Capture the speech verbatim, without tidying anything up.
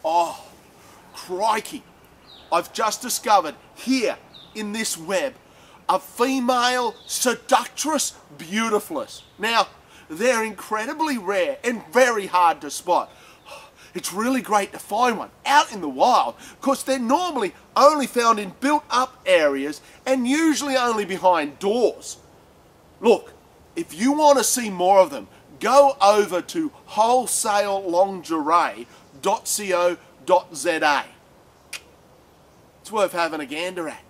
Oh, crikey. I've just discovered here in this web a female seductress-beaautifullus. Now, they're incredibly rare and very hard to spot. It's really great to find one out in the wild because they're normally only found in built-up areas and usually only behind doors. Look, if you want to see more of them, go over to wholesale lingerie dot co dot za. It's worth having a gander at.